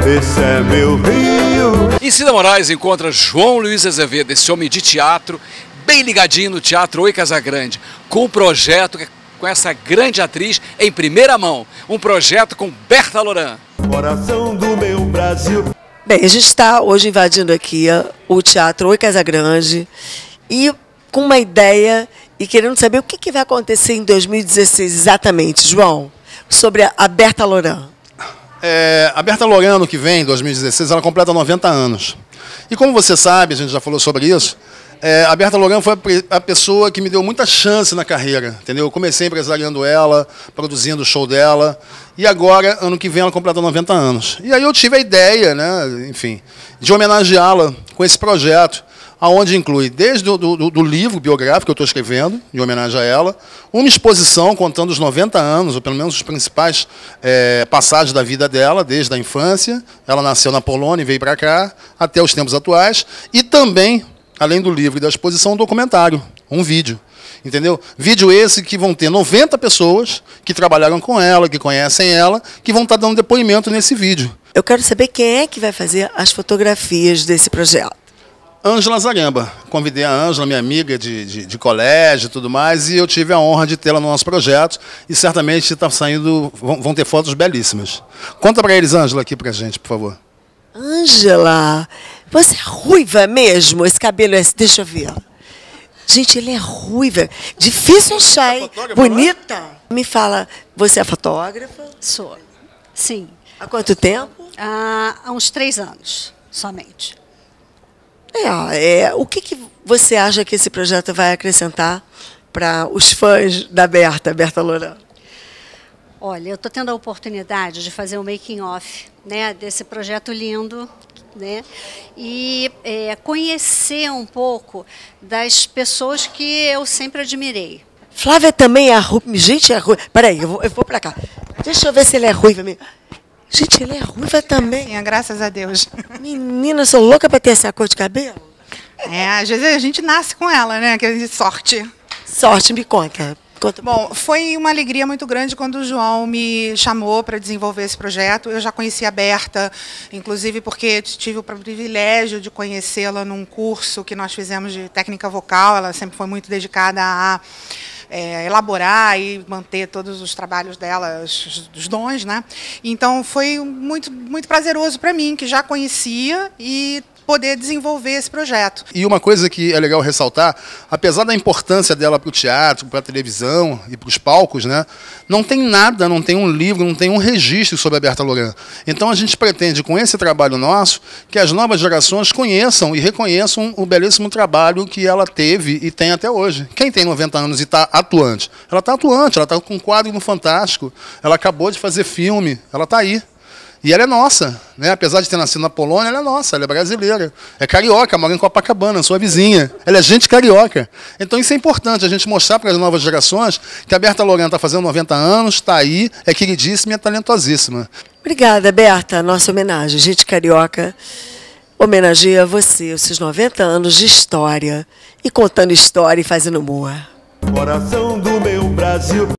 esse é meu Rio. Em Cida Moraes encontra João Luiz Azevedo, esse homem de teatro, bem ligadinho no Teatro Oi Casagrande, com um projeto com essa grande atriz em primeira mão, um projeto com Berta Loran. Coração do meu Brasil. Bem, a gente está hoje invadindo aqui o Teatro Oi Casagrande e com uma ideia e querendo saber o que vai acontecer em 2016 exatamente, João, sobre a Berta Loran. A Berta Loran, ano que vem, 2016, ela completa 90 anos. E como você sabe, a gente já falou sobre isso, a Berta Loran foi a pessoa que me deu muita chance na carreira, entendeu? Eu comecei empresariando ela, produzindo o show dela, e agora, ano que vem, ela completa 90 anos. E aí eu tive a ideia, né, enfim, de homenageá-la com esse projeto, aonde inclui desde do livro biográfico que eu estou escrevendo, em homenagem a ela, uma exposição contando os 90 anos, ou pelo menos os principais passagens da vida dela, desde a infância, ela nasceu na Polônia e veio para cá, até os tempos atuais, e também, além do livro e da exposição, um documentário, um vídeo. Entendeu? Vídeo esse que vão ter 90 pessoas que trabalharam com ela, que conhecem ela, que vão estar dando depoimento nesse vídeo. Eu quero saber quem é que vai fazer as fotografias desse projeto. Ângela Zaremba. Convidei a Ângela, minha amiga de colégio e tudo mais, e eu tive a honra de tê-la no nosso projeto, e certamente tá saindo, vão ter fotos belíssimas. Conta para eles, Ângela, aqui pra gente, por favor. Ângela, você é ruiva mesmo? Esse cabelo é... Deixa eu ver. Gente, ele é ruiva. Difícil achar, hein? Bonita. Me fala, você é fotógrafa? Sou, sim. Há quanto tempo? Há uns 3 anos, somente. O que você acha que esse projeto vai acrescentar para os fãs da Berta Loran? Olha, eu estou tendo a oportunidade de fazer um making-off, né, desse projeto lindo, né, e conhecer um pouco das pessoas que eu sempre admirei. Flávia também é ruiva. Gente, é ruiva. Peraí, eu vou para cá. Deixa eu ver se ele é ruiva mesmo. Gente, ele é ruiva também. Sim, graças a Deus. Menina, eu sou louca para ter essa cor de cabelo. Às vezes a gente nasce com ela, né? Que é sorte. Sorte, me conta. Bom, foi uma alegria muito grande quando o João me chamou para desenvolver esse projeto. Eu já conhecia a Berta, inclusive porque tive o privilégio de conhecê-la num curso que nós fizemos de técnica vocal. Ela sempre foi muito dedicada a elaborar e manter todos os trabalhos dela, os dons, né? Então foi muito, muito prazeroso para mim, que já conhecia, e poder desenvolver esse projeto. E uma coisa que é legal ressaltar, apesar da importância dela para o teatro, para a televisão e para os palcos, né, não tem nada, não tem um livro, não tem um registro sobre a Berta Loran. Então a gente pretende, com esse trabalho nosso, que as novas gerações conheçam e reconheçam o belíssimo trabalho que ela teve e tem até hoje. Quem tem 90 anos e está atuante? Ela está atuante, ela está com um quadro no Fantástico, ela acabou de fazer filme, ela está aí. E ela é nossa, né? Apesar de ter nascido na Polônia, ela é nossa, ela é brasileira. É carioca, mora em Copacabana, sua vizinha. Ela é gente carioca. Então isso é importante, a gente mostrar para as novas gerações que a Berta Loran está fazendo 90 anos, está aí, é queridíssima e é talentosíssima. Obrigada, Berta. Nossa homenagem. Gente carioca homenageia você, os seus 90 anos de história. E contando história e fazendo humor. Coração do meu Brasil.